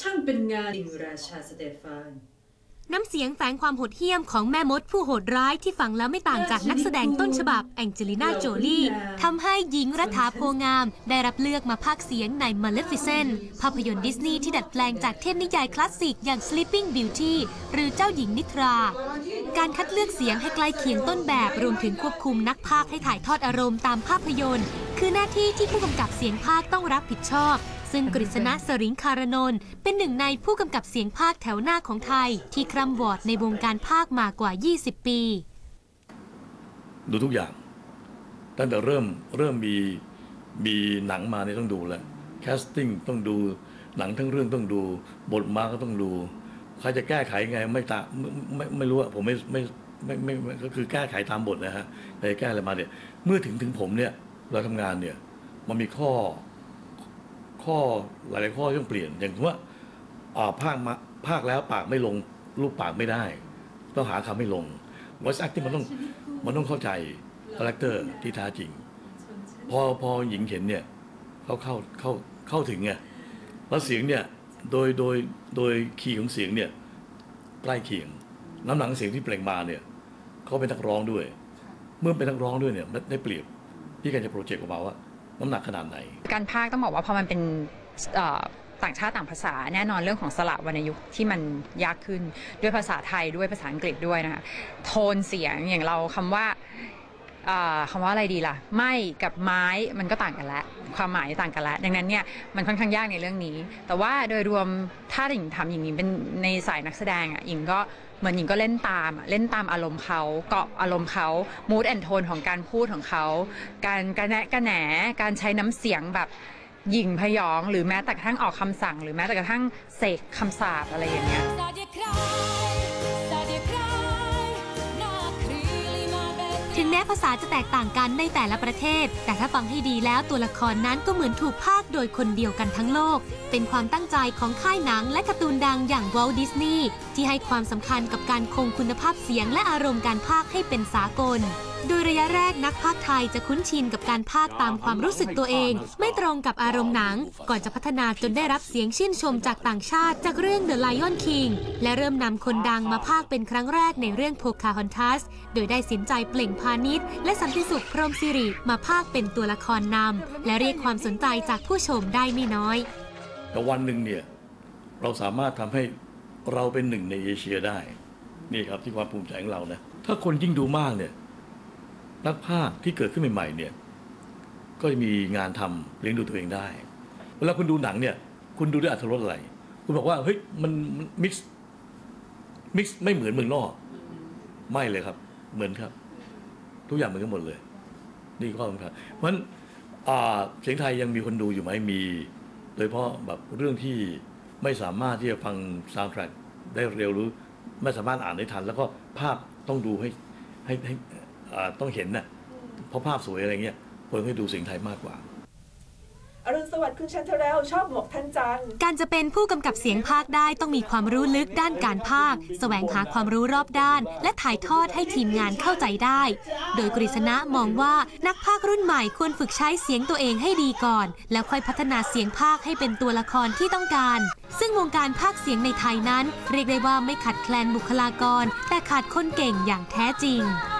ช่างเป็นงานอิงราชาสเตฟานน้ำเสียงแฝงความโหดเหี้ยมของแม่มดผู้โหดร้ายที่ฟังแล้วไม่ต่างจากนักแสดงต้นฉบับแองเจลิน่าโจลีทำให้หญิงรัฐาโพงามได้รับเลือกมาพากย์เสียงใน Maleficent ภาพยนตร์ดิสนีย์ที่ดัดแปลงจากเทพนิยายคลาสสิกอย่าง Sleeping Beauty หรือเจ้าหญิงนิทราการคัดเลือกเสียงให้ใกล้เคียงต้นแบบรวมถึงควบคุมนักพากย์ให้ถ่ายทอดอารมณ์ตามภาพยนตร์คือหน้าที่ที่ผู้กำกับเสียงพากย์ต้องรับผิดชอบซึ่งกฤษณะ สริงคารนนท์เป็นหนึ่งในผู้กำกับเสียงพากย์แถวหน้าของไทยที่คร่ำวอดในวงการพากย์มากว่า 20 ปีดูทุกอย่างตั้งแต่เริ่มมีหนังมาเนี่ยต้องดูแล้วแคสติ้งต้องดูหนังทั้งเรื่องต้องดูบทมาก็ต้องดูใครจะแก้ไขไงไม่รู้อะผมไม่ก็คือแก้ไขตามบทนะฮะแต่แก้อะไรมาเนี่ยเมื่อถึงผมเนี่ยเราทำงานเนี่ยมันมีข้อหลายๆข้อต้องเปลี่ยนอย่างว่าภาคแล้วปากไม่ลงรูปปากไม่ได้ต้องหาคำไม่ลง voice acting มันต้องเข้าใจคาแรคเตอร์ที่แท้จริงพอหญิงเห็นเนี่ยเขาเข้าถึงไงแล้วเสียงเนี่ยโดยคีย์ของเสียงเนี่ยใกล้เคียงน้ำหนักเสียงที่เปล่งมาเนี่ยเขาเป็นนักร้องด้วยเมื่อเป็นนักร้องด้วยเนี่ยได้เปรียบที่การจะโปรเจกต์ออกมาว่าน้ำหนักขนาดไหนการพากย์ต้องบอกว่าพอมันเป็นต่างชาติต่างภาษาแน่นอนเรื่องของสระวรรณยุกต์ที่มันยากขึ้นด้วยภาษาไทยด้วยภาษาอังกฤษด้วยนะคะโทนเสียงอย่างเราคำว่าอะไรดีล่ะไม่กับไม้มันก็ต่างกันแล้วความหมายต่างกันแล้วดังนั้นเนี่ยมันค่อนข้างยากในเรื่องนี้แต่ว่าโดยรวมถ้าหญิงทำอย่างนี้เป็นในสายนักแสดงอ่ะหญิงก็เหมือนหญิงก็เล่นตามอารมณ์เขาเกาะอารมณ์เขา mood and tone ของการพูดของเขาการกระแนะกระแหนการใช้น้ำเสียงแบบหยิ่งพยองหรือแม้แต่กระทั่งออกคำสั่งหรือแม้แต่กระทั่งเสกคำสาปอะไรอย่างเงี้ยถึงแม้ภาษาจะแตกต่างกันในแต่ละประเทศแต่ถ้าฟังให้ดีแล้วตัวละครนั้นก็เหมือนถูกพากย์โดยคนเดียวกันทั้งโลกเป็นความตั้งใจของค่ายหนังและการ์ตูนดังอย่าง Walt Disney ที่ให้ความสำคัญกับการคงคุณภาพเสียงและอารมณ์การพากย์ให้เป็นสากลโดยระยะแรกนักพากย์ไทยจะคุ้นชินกับการพากย์ตามความรู้สึกตัวเองไม่ตรงกับอารมณ์หนังก่อนจะพัฒนาจนได้รับเสียงชื่นชมจากต่างชาติจากเรื่อง The Lion King และเริ่มนำคนดังมาพากย์เป็นครั้งแรกในเรื่อง Pocahontas โดยได้สินใจเปล่งพานิชและสันติสุขพรหมสิริมาพากย์เป็นตัวละครนำและเรียกความสนใจจากผู้ชมได้ไม่น้อยแต่วันหนึ่งเนี่ยเราสามารถทำให้เราเป็นหนึ่งในเอเชียได้นี่ครับที่ความภูมิใจของเรานะถ้าคนยิ่งดูมากเนี่ยนักพากย์ที่เกิดขึ้นใหม่ๆเนี่ยก็จะมีงานทำเลี้ยงดูตัวเองได้เวลาคุณดูหนังเนี่ยคุณดูด้วยอรรถรสอะไรคุณบอกว่าเฮ้ยมันมิกซ์ไม่เหมือนเมืองนอกไม่เลยครับเหมือนครับทุกอย่างเหมือนกันหมดเลยนี่ข้อสำคัญเพราะฉะนั้นเสียงไทยยังมีคนดูอยู่ไหมมีโดยเฉพาะแบบเรื่องที่ไม่สามารถที่จะฟังซาวด์แทร็กได้เร็วหรือไม่สามารถอ่านได้ทันแล้วก็ภาพต้องดูให้ต้องเห็นน่ะเพราะภาพสวยอะไรเงี้ยคนให้ดูเสียงไทยมากกว่าอรุณสวัสดิ์คุณชันทราชอบหมวกท่านจังการจะเป็นผู้กำกับเสียงพากย์ได้ต้องมีความรู้ลึกด้านการพากย์แสวงหาความรู้รอบด้านและถ่ายทอดให้ทีมงานเข้าใจได้โดยกฤษณะมองว่านักพากย์รุ่นใหม่ควรฝึกใช้เสียงตัวเองให้ดีก่อนแล้วค่อยพัฒนาเสียงพากย์ให้เป็นตัวละครที่ต้องการซึ่งวงการพากย์เสียงในไทยนั้นเรียกได้ว่าไม่ขาดแคลนบุคลากรแต่ขาดคนเก่งอย่างแท้จริง